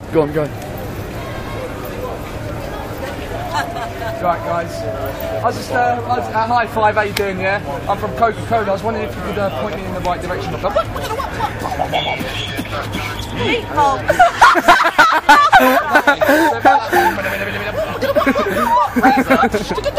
Go on, go on. Right, guys. I was just, hi Five, how you doing, yeah? I'm from Coca-Cola. I was wondering if you could point me in the right direction. Meatball.